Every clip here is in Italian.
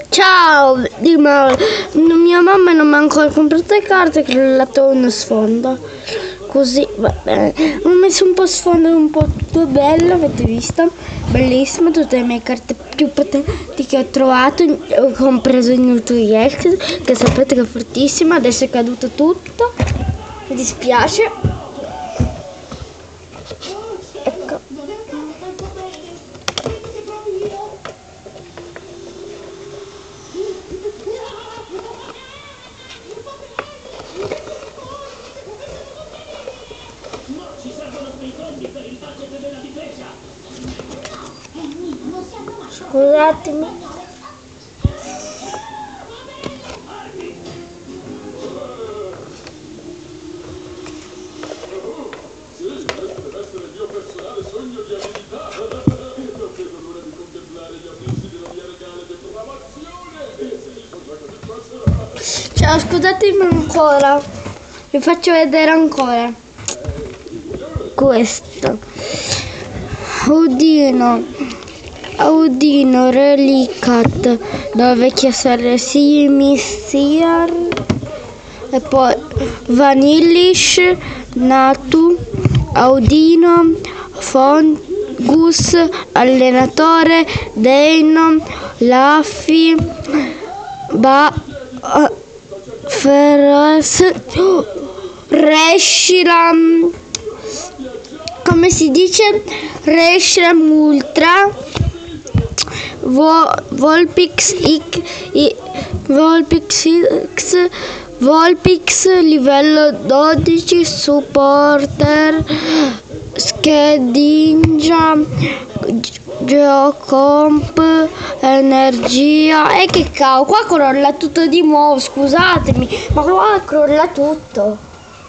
Ciao, mia mamma non mi ha ancora comprato le carte, che l'ho dato uno sfondo. Così va bene. Ho messo un po' sfondo, un po' tutto bello, avete visto? Bellissimo, tutte le mie carte più potenti che ho trovato, ho compreso in Nutri-X, che sapete che è fortissima, adesso è caduto tutto. Mi dispiace. Ecco. Scusatemi. Ciao, scusatemi ancora. Vi faccio vedere ancora questo. Audino Relicat dalla vecchia serie Simissiar, e poi Vanillish, Natu, Audino, Fongus, allenatore, Deino, Laffi, Feroz, Reshiram, come si dice? Reshiram Ultra, Volpix livello 12, supporter, Schedinja, Geocomp, energia. E che cavolo, qua crolla tutto di nuovo, scusatemi, ma qua crolla tutto.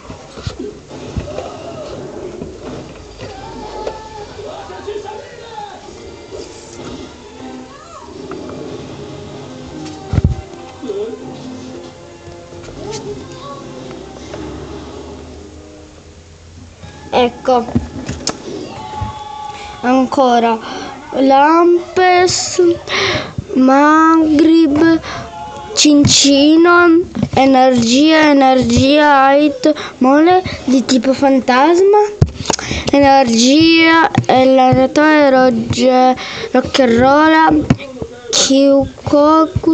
Ecco, ancora Lampes, Maghrib, Cincino, energia, height, mole di tipo fantasma, energia, allenatore, rock'n'rolla, Kyukoku,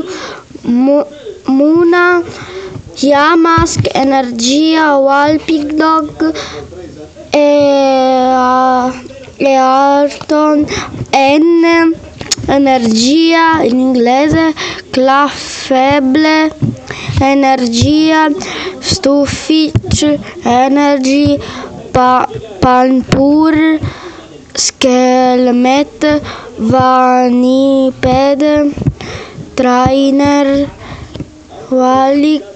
Muna, Yamask, energia, Walpig Dog, e Alton, N, energia in inglese, Claffeble, energia, Stuffic, energy, Panpur, Skelmet, Vaniped, Trainer, Walikt,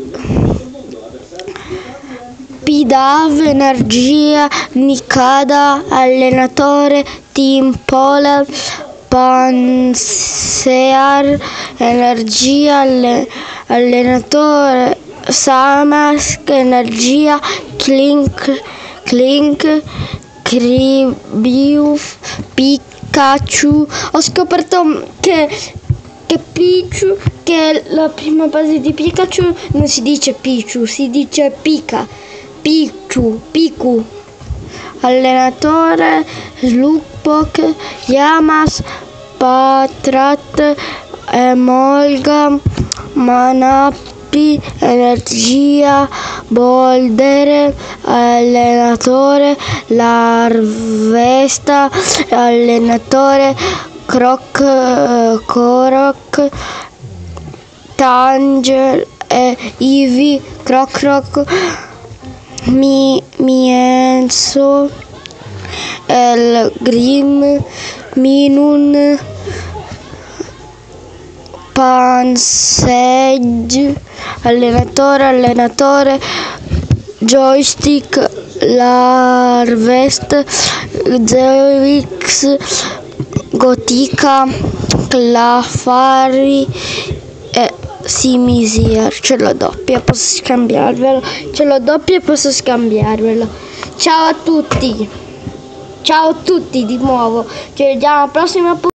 Pidav, energia, Nikada, allenatore, Team Polar, Pansear, energia, allenatore, Samask, energia, Clink, Kribiuf, Pikachu. Ho scoperto che Pichu, che è la prima base di Pikachu, non si dice Pichu, si dice Piku, allenatore, Slugpok, Yamas, Patrat, Emolga, Manappi, energia, Boulder, allenatore, Larvesta, allenatore, Korok, Tanger, Eevee, Croc, Mienzo, El Grim, Minun, Pansage, allenatore, Joystick, Larvest, Zewix, Gotica, Clefairy e Simissiar. Ce l'ho doppia, posso scambiarvelo. Ciao a tutti di nuovo, ci vediamo alla prossima puntata.